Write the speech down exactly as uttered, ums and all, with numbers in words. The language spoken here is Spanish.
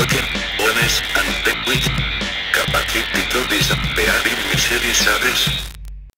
spoken, honest and liquid. Capacity to disappear in misery, ¿sabes?